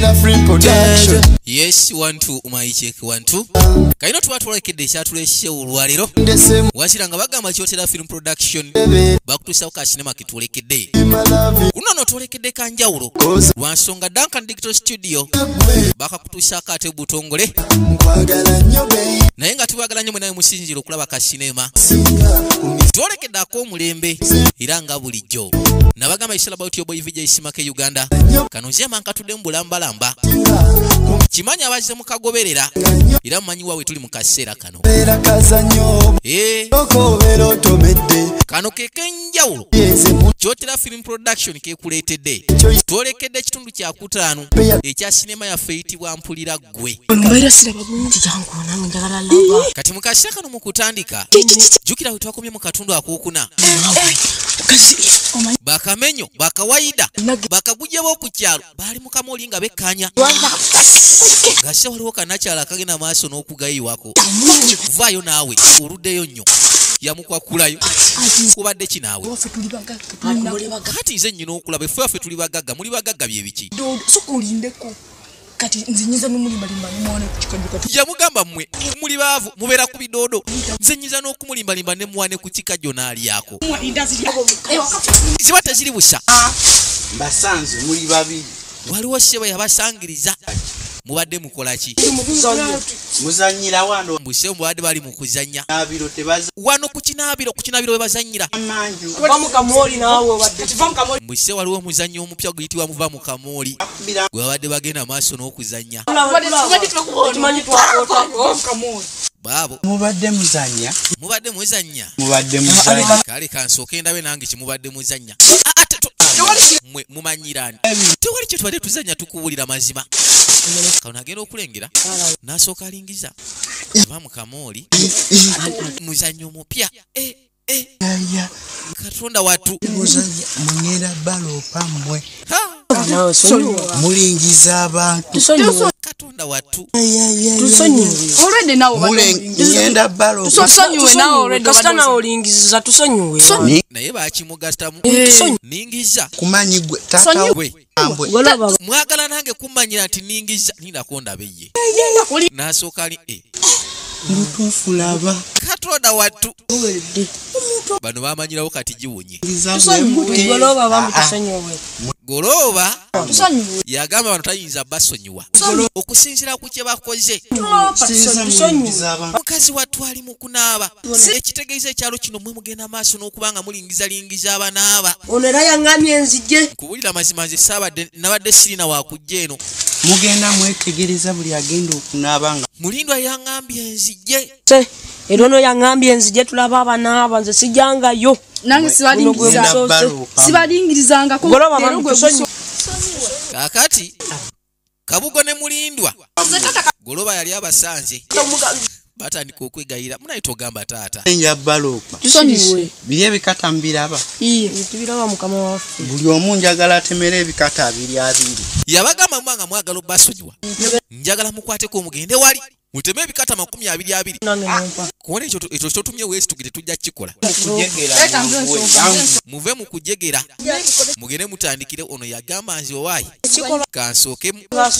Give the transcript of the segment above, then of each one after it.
Yes, 1 2 my check 1 2. Kaino twatwalekedde ekyatuleshe olwalero. Wasiranga bagamba kyotera film production. Bakutusa ka cinema kitwalekedde. Kuno no twalekedde kanjawulo. Lwansonga Duncan Digital Studio. Bakakutusa kate butongole. Naye nga tubagala nnyo mwenawe musinziro okulaba ka cinema. Twalekedde ak'omulembe era nga bulijjo. Nabagamba isala about your boy VJ Simake Uganda. Kanozia mankatudde mbulambalamba. Kimanya abaze mukagoberera era mmanyi wawe tuli mu kaseera kano. Kano kekenjawulo kyotera film production kekuleetedde. Twolekedde ekitundu kya kutaano ekya sinema yaffe eyitibwa Mpulira Ggwe. Kati mu kaseera kano mu kutandika jjukira we twakomye mu katundu akookuna. Bakamenyo, bakawaida, bakagujja b'okukyalo bali mu kamooli nga bekkanya. Gase waliwo kanakyala kagenda maaso n'okugayiwako. Vaayo naawe oluddeyo nnyo yamukwakulayo kubadde kinaawe. Kati nze nnyina okulaba effe waffe tuli bagagga, muli bagagga bye biki? Kati nzinyiza n'umulimba limba n'umwane ku kikajjo. Yamugamba mmwe muli baavu mubeera ku bidoodo. Nzinyiza n'okumulimba limba ne mwane ku kikajjo n'alyako. Ziba teziri busa. Basanze muli babiri. Waliwo ssebo yabasangiriza. Mubadde mukola ki? Muzanyira wano. Mbuse mubadde bali mu kuzannya. Nabiro tebaza. Wano ku kinaabiro we bazannyira. Amanju. Kuva mu kamooli naawe obadde. Kuva mu kamooli. Mbuse waliwo omuzannyo omupya guyitibwa muva mu kamooli. Gwe babadde bagenda maaso n'okuzannya. Okimanyi twakootako kamooli. Baabo. Mubadde muzannya. Mubadde muzannya. Mubadde muzannya. Kale kansooke ndabe nange kimubadde muzannya. Mwe mumanyirani. Tewali kye tubadde tuzannya tukuwulira mazima. Kano agenda okulengera n'asooka alingiza va mu kamooli muzannyo mupya. Katonda wattu munyera balopa mmwe mulingiza abantu. Katonda wattu already nawo ngenda balopa tusonyiwe nawo already kasitana olingiza tusonyiwe naye bakimugastamu ningiza kumanyi gwe tata gwe mwagala nange kumanyira nti ningiza nindakonda beye n'asooka ali lutuufu laba Katonda wattu bano bamanyirawo kati giwonye. Goloba yagamba bano tayinza basonyiwa okusinziira ku kye bakoze. Mukazi wattu ali mu kunaaba ekitegeeza ekyalo kino mwe mugenda maaso n'okubanga mulingiza abanaaba. Ono era yaŋŋamye enzijje. Kuwulira mazima nze saabadde nabadde sirina wakujja eno. Mugenda mwetegereza buli agenda okunaaba nga Mulindwa yaŋŋambye enzijje. Era ono yaŋŋambye enzijje tulaba abanaaba nze sijjangayo. Nange sibalingirizangako. Kaakati Kabugo ne Mulindwa Goloba yali abasanze batandika okwegayira munayita ogamba taata enja balopa tusonyiwe biri ebikata mbiraba tubiraba mukama waffe buli omu njagala atemera ebikata abiri yabagamba mwanga mwagala basonyiwa njagala mukwateko omugende wali muteme ebikata 20 kuona ekyo kyotumye weesi tugire tujja kikola muve mu kujegera mugende mutandikire ono yagamba nzi owaayi kansookemu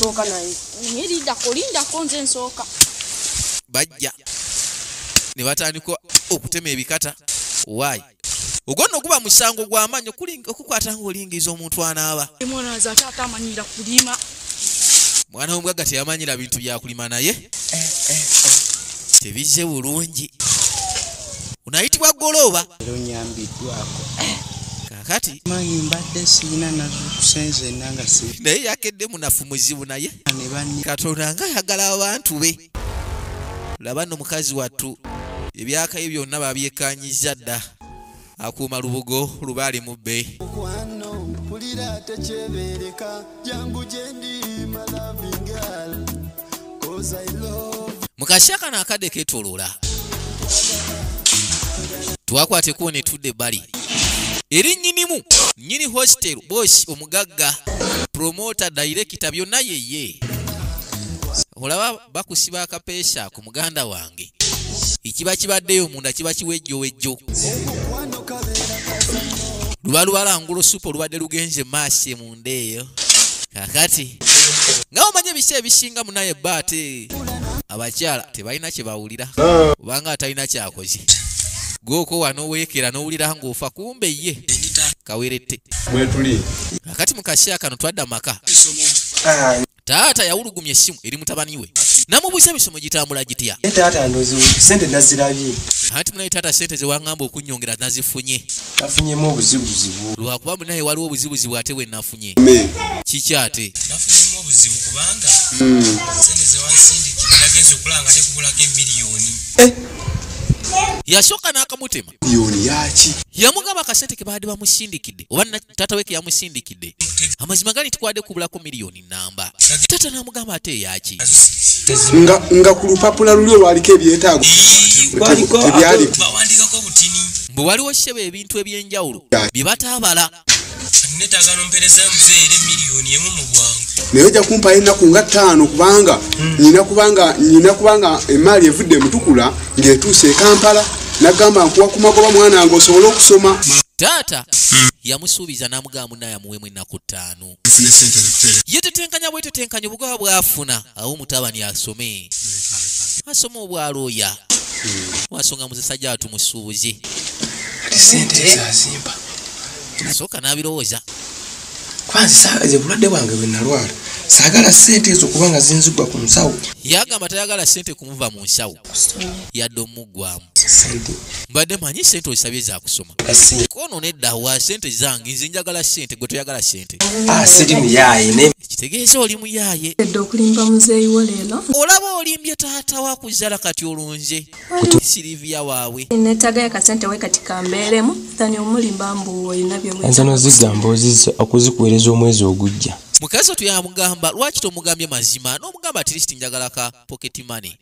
Linda nsooka bajja ne batandika okutema ebikata owaayi ogwo nno guba musango gw'amaanyi okukwata ng'olingiza omuntu anaaba. Mwana w'omugagga teyamanyira bintu bya kulima naye tebizze bulungi. Unayitibwa Goloba kakati mbadde sirina nazo kusenze nanga si naye yakedde munafu muzibu naye Katonda nga yagala abantu be. Laba nno mukazi wattu ebyaka bye byonna babyekanyiza dda akuuma lubugo lubaali mubbe. Mukasya kano akadde keetoloola twakwateko ne tudde bali eri nnyinimu nnyini hostel boss omugagga promoter director byonna yeye. Olaba bakusiba akapeesa ku muganda wange ekiba kibaddeyo munda kiba kiwejjowejjo luba lubalangulo supo lubadde lugenze maasi munda eyo kakati nga omanye ebiseera ebisinga munaye baate abakyala tebalina kye bawulira kubanga atalina kyakoze goko wano weekera n'owulira ng'ofa kumbe ye kawerette kakati mu kaseera kano twadda maka taata yawulugumya essimu eri mutabani we namubuuza emisomo gitambula gitya sente nazirabye ati munaye taata sente ze waŋŋamba okunnyongera nazifunye nafunyemu obuzibuzibu lwakuba munaye waliwo obuzibuzibu ate bwe nafunye kiki ate nafunyemu obuzibu kubanga sente ze wansindikira nagenze okulanga tekugulako emiliyoni yasooka n'akamutema miliyoni yaki yamugamba akasente ke baadde bamusindikidde oba taata we ke yamusindikidde amazima gali tikwadde kubulako miliyoni namba taata n'amugamba ate eyaki nga ku lupapula luli olwaliko ebyetaago tebyaliko bawandikako obutini bwe waliwo ssebe ebintu eby'enjawulo bye bataabala netaaga nompereza muzeere miliyoni emu mu bwangu naye ojja kumpayo ennaku nga 5 kubanga nyina kubanga emaali evudde emutukula ng'etuuse e Kampala nagamba nkuwa ku magoba mwana wange osobole okusoma taata yamusuubiza n'amugamba munaye amuweemu ennaku 5 yetetenkanya bwetetenkanya obugaba bw'afuna awo mutabani asome obwalooya wasonga musajja atumusuubuze sente ezazimba asooka n'abirowooza kwanza bulwadde bwange bwe nalwala saagala sente ezo kubanga zinzigwa ku nsawo yagamba tayagala sente kumuva mu nsawo yadde omuggwamu mbadde manyi sente osabye zakusoma kono nedda wa sente zange nze njagala sente gwe toyagala sente siri muyaye kitegeeza oli muyaye edde okulimba muzeeyi wo leero olaba olimbye taata wakuzala kati olunze Silivia waabwe netagayo akasente we kati kambeeremu thani omulimba mbu olina enza nozigamba oziza okuzikuweereza omwezi ogujja mukazi otu yamugamba lwaki tomugambye mazima n'omugamba at least njagala ka pocket money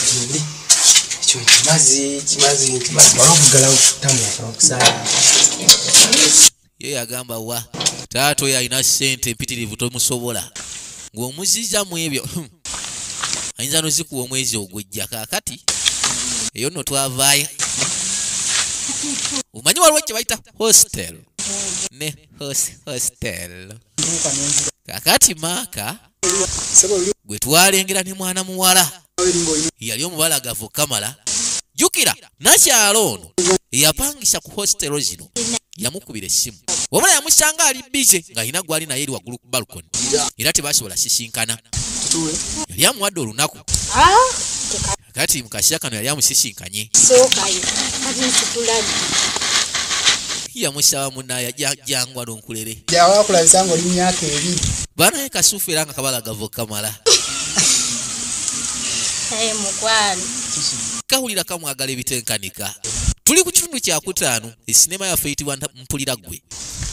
ye yagamba wa taata oyo alina ssente empitirivu tomusobola ng'omuziza mu ebyo ayinza nozikuwa omwezi ogujja kaakati eyo nno twavaayo omanyi waliwo kye bayita hostel ne hostel kakati maaka gwe twalengera ne mwana muwala yali omubalagavu Kamala jukira nakyalo ono eyapangisa ku hostelo zino yamukubira essimu wabula yamusanga ali bize ng'alina gwali naye eri waggulu ku balkoni era tebasobola sisinkana yali amuwadde olunaku kati mukaseera kano yali amusisinkanye yamusaba munaye jangwa nonkulere jawakulabisanga oli myaka 2 banaye kasuufu era nga kabalagavu Kamala kawulira kamwagala ebitenkanika tuli ku kitundu kya 5 esinema yaffe eyitibwa mpulira ggwe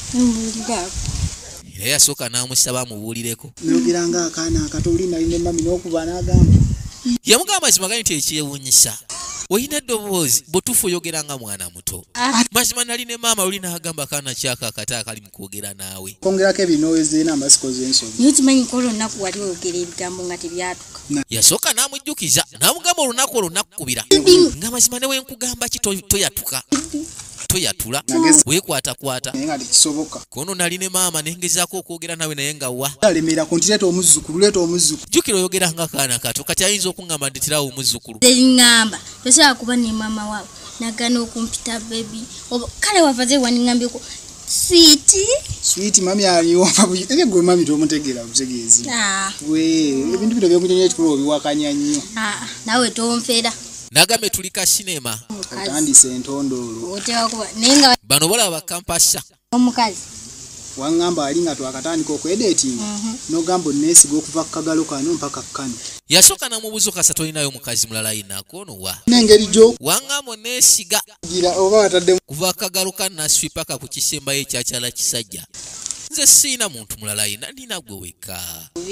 era yasooka n'amusaba amubuulireko nogiranga akaana akato oli nalina mami n'okuba n'agamba yamugamba mazima gali nti ekyewuunyisa olina eddoboozi butuufu oyogera nga mwana muto mazima nali ne maama oli n'agamba akaana kyako akata akali mu kwogera naawe kongerako ebinoowezeena amasiko z'ensobi niyo kimanyi ko olunaku wali oyogera ebigambo nga tebyatuka yasooka n'amujjukiza n'amugamba olunaku olwo nakkubira nga mazima ne wenkugamba ki toyatuka toyatula weekwatakwata naye nga tekisoboka kono nali ne maama nengezaako okwogera nawe naye nga wa alemera ku nti leeta omuzzukulu jjukira oyogera nga akaana kato kati ayinza okuŋŋamba ndeterawo omuzzukulu eriŋŋamba tosobola kuba ne maama waawe nagana okumpita bebi kale wavaze waniŋŋambyeko swiiti mami aliwova ebyo gwe mami tomutegeera butegeezi ebintu bino byokunyanya ekikulu obiwakanya nnyo nawe tonfera nagambe tuli ka sinema otandise entondoolo bano balaba bakampasa omukazi waŋŋamba ali nga twakatandika okwedeetinga n'ogamba onneesiga okuva ku kagalo kano mpaka kkano yasooka n'amubuuza okasa tolinayo mukazi mulala yinakoonowa n'engeri gyo waŋŋamba onneesiga gira oba watadde kuva kagalo ka naswi paka ku kisembayo ekyakyala kisajja nze siina muntu mulala yina nina gwe wekka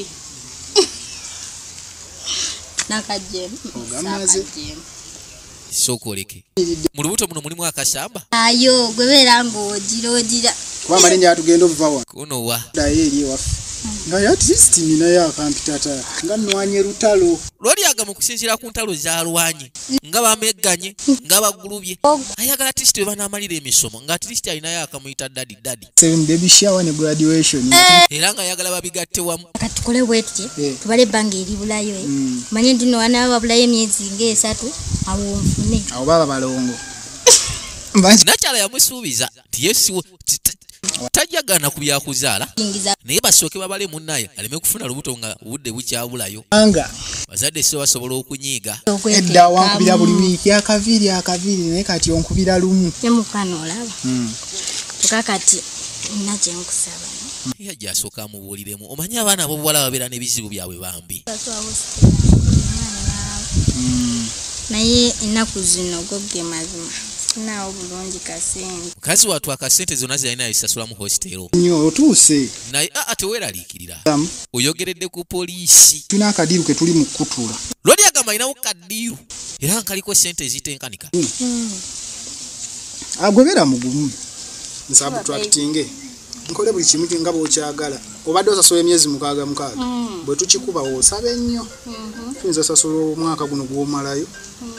ogamaze sooka oleke mu lubuto muno mulimu akasamba ayo gwe beera ng'ogira kuba amalinnya atugenda obuva wano konowa dayo eri ewaffe nga yatisiti ninayo akampitata nga nnwanye lutalo lwali yalaga mu kusinziira ku ntalo z'alwanye nga bamegganye nga bagulubye ayagala tisiti we banaamalira emisomo nga tisiti alinayo akamuyita dadi 7 baby shower ne graduation era nga ayagala babigatte wamu katukole bwetye tubale ebbanga eribulayo manye ndino wana babulayo emyezi ng'esatu awo nfune awo baba balongo nakyala yamusuubiza nti yesiwo tajagana ku byakuzaala naye basooke babale munnaye aleme kufuna lubuto nga obudde bukyabulayo anga bazadde so basobola okunyiiga edda wankubira buli wiiki akaviri naye kati onkubira lumu yemukwana olaba tukakati nakye nkusaba yajja asooka amubuuliremu omanyi abaana ab'obuwala babeera n'ebizibu byabwe bambi naye ennaku zino gogge mazima sinawo bulungi kasente mukazi wattu akasente zonna ziralina yabisasula mu hositero nyo otuuse naye teweeraliikirira oyogeredde ku poliisi tulina akadiiru ke tuli mu kkutula lwali agamba alinawo kaddiiru era nga kaliko sente ezitenkanika agobera mugumu nsabu twatutinge nkole buli kimu nga bw'okyagala obadde osasula emyezi 6 bwe tukikuba osaba ennyo tuyinza osasula omwaka guno gw'omalayo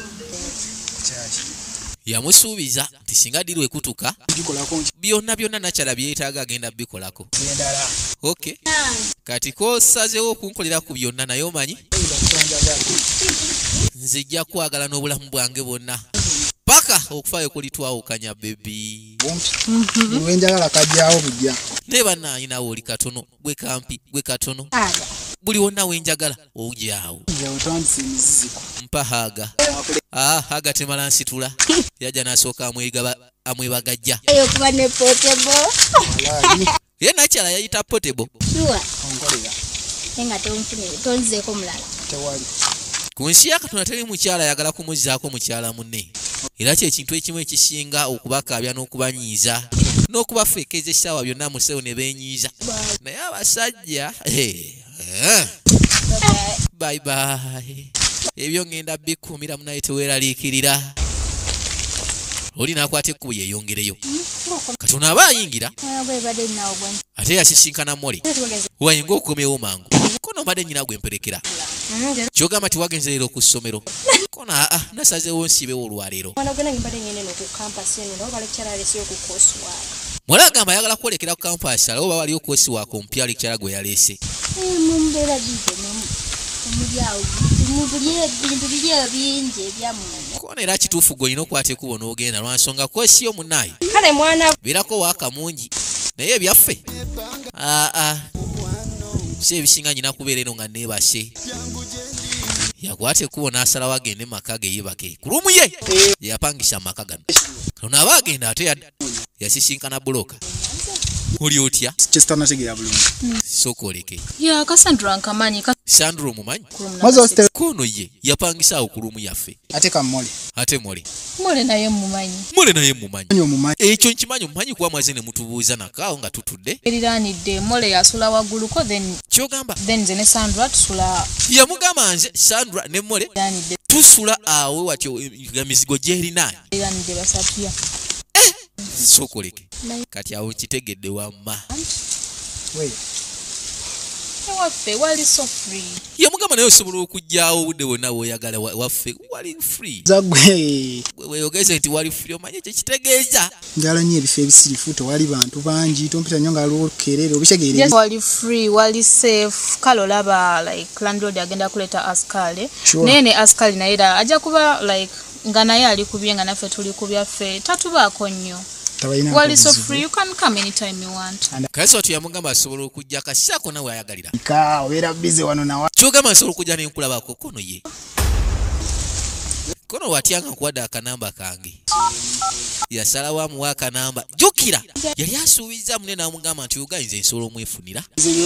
yamusuubiza nti singa ddiiru ekutuka byonna nakyala byeetaaga agenda bikolako okay kati kosazeewo okunkolera ku byonna naye omanyi nzijja kwagala n'obulamu bwange bwonna paka okufaayo kulitwawukanya bebi lwenjagala kajjaawo bujja naye bannayinawo oli katono gwe kampi gwe katono buli wonna wenjagala ojaawo mpa haga haga temala nsitula yajja n'asooka amwebagajja okuba ne potebo ye nakyala yayita potebo nga tonzizeeko mulala ku nsi ya Katonda teri mukyala ayagala kumuzzaako mukyala munne era kyekintu ekimu ekisinga okubakaabya n'okubanyiiza n'okubafeekeza essaawa byonna musewo ne beenyiiza naye abasajja bye ebyo ngenda bikuumiramu naye teweeraliikirira oli n'akwata ekkubo yeyongereyo Katonda aba ayingira ate yasisinkana mole wayinga okukomyewo mangu kono mbadde nnyina gwemperekera kyogamba tiwagenze leero ku ssomero kono nasazeewo nsiibewo olwaleero mwala agamba ayagala kwolekera ku kampasi alawo baba waliyo koosi waako omupya lekyala gwe yaleese kono era kituufu gwe olina okwata ekkubo n'ogenda lwansonga koosi yo munnaye beerako waaka mungi naye ebyaffe si ebisinga nyina kubeera eno nga neebase yakwata ekkubo n'asalawo agende maka ge yebake ku lumu ye yapangisa amaka gano ono aba agenda ate yasisinkana buloka oli otya kyesitanategeera bulungi sooka oleke Cassandra nkamanyi Sandra omumanyi kono ye yapangisa awo ku lumu yaffe ate kamole ate mole naye mumanyi ekyo nkimanyi omumanyi kuba mwaze ne mutubuuza nakaawo nga tutudde eriranidde mole yasula wagguluko kyogamba nze ne Sandra tusula yamugamba nze Sandra ne mole tusula awo watyo nga mizigo gyerina eriranidde basapya sooka oleke kati awo kitegedde wamma waffe wali so free yamugamba naye osobola okujjaawo obudde bwonna bw'oyagala waffe wali free weyogeze nti wali free omanye kyekitegeeza njala nnyo ebifo ebisirifu tewali bantu bangi tompita nnyo nga lwokerere obitegeere wali free wali safe kale olaba like landlord agenda kuleeta askale naye ne askali naye era ajja kuba like nga naye ali kubye nga naffe tuli ku byaffe tatubaako nnyo wali so free you can come anytime you want kasi watu yamugamba asobola okujja kasako nawe ayagalira obeera bize wano nawa kyogamba asobola okujja nenkulabako kono ye kono watyanga nkuwadde akanamba kange yasalawo amuwa akanamba jjukira yali asuubiza munne n'amugamba nti ogayinza ensobola omwefunira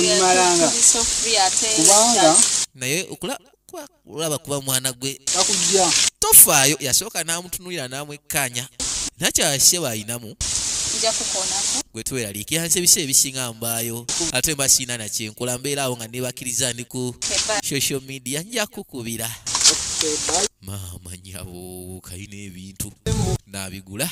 kubanga naye okulaba kuba mwana gwe tofaayo yasooka n'amutunulira n'amwekkanya nakyaseba ayinamu gwe tuweraliikira nsi ebiseera ebisinga mbaayo ate mba siina nakyenkola mbeeraawo nga nebakkiriza ndi ku social media nja kukubira maama nyabo kalina ebintu n'abigula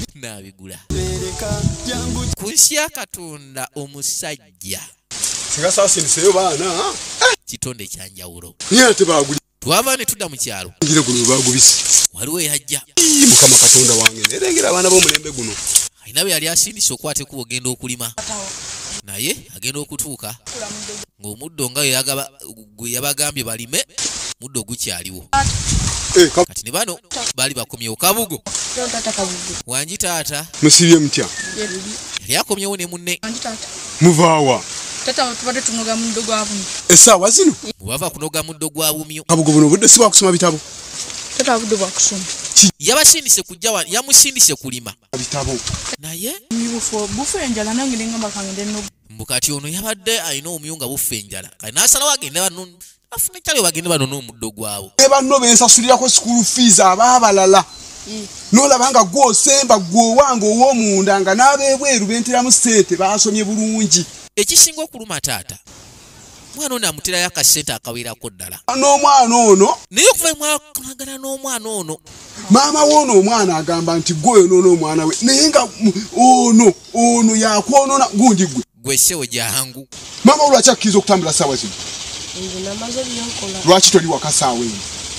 ku nsi ya Katonda omusajja singa saasiniseyo baana kitonde kyanjawulo twava ne tudda mu kyalo ngire guno bagubisi waliwo eyajja mukama katonda wange nerengera abaana b'omulembe guno ayina bwe yali asindise okwateko ogenda okulima naye agenda okutuuka ng'omuddo nga gwe yabagambye balime muddo gukyaliwo kati ne bano baali bakomyewo kabugo wangi taata musibye mutya yali akomyewo ne munne muvaawa essaawa zino bwebava kunoga muddo gwa bumyo kabugo buno obudde si bwakusoma bitabo yabasindise kujja yamusindise kulima bitabo naye bufu enjala nange nengamba kange mbu kati ono yabadde alina omumyu nga bufa enjala kati n'asalawo agende bano afune kyali bagende bano n'omuddo gwabo banno bensasulirako school fees abaabalala n'olaba nga gwosemba gwowanga ow'omunda nga n'abeebweru benteramu sente baasomye bulungi ekisinga okuluma taata mwana ono amuterayo akasente akawerako ddala n'omwana ono naye okuva mwakolagana n'omwana ono maama woono omwana agamba nti gweyonoona omwana we naye nga ono yakwonoona gundi gwesewo jangu maama wo lwaki akkiriza okutambula ssaawa zino lwaki toli waka ssaawa eno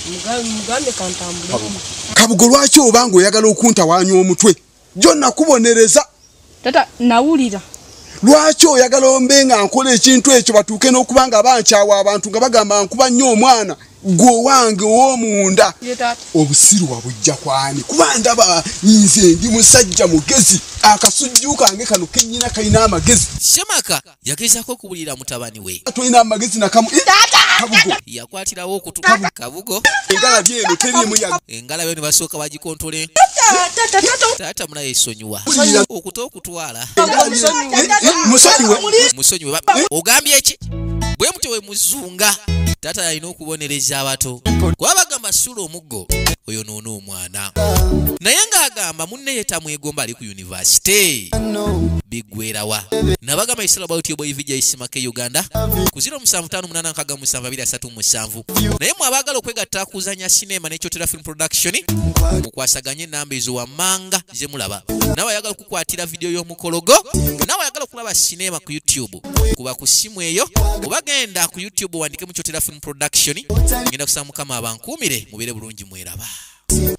kabugo lwaki obanga oyagala okuntawaanya omutwe gyonna kubonereza tata nawulira lwaki oyagala ombe nga nkola ekintu ekyo batuuke n'okubanga bankyawa abantu nga bagamba nkuba nnyo omwana gwe owange ow'omunda obusiru wabujja kwani kuba ndaba nze ndi musajja mugezi akasujju kange kano kennyina kalina amagezi Semaka yagezaako okubulira mutabani we tolina amagezi nakamu kabugo yakwatirawo okutu kabugo engala byeno terimu ya engala byo ne basooka bagikontole taata mulayo esonyiwa okuta okutwala musonyiwe ogambye eki bwe muti we muzunga taata yalina okubonereza abato kuba bagamba sula omuggo oyo noona omwana naye ng'agamba munne yetamwegomba ali ku yunivasite biggwerawa nabagamba isala bauti obwevija isimake Uganda ku 07589727 naye mwabagala okwegatta kuzanya sinema n'ekyotera film production mukwasaganye enamba ezo wammanga ze mulaba nawe ayagala okukwatira video y'omukologo nawe ayagala okulaba sinema ku YouTube kuba ku simu eyo obagenda ku YouTube wandike mu kyotera film production ngenda kusaba mukama abankuumire mubere bulungi mweraba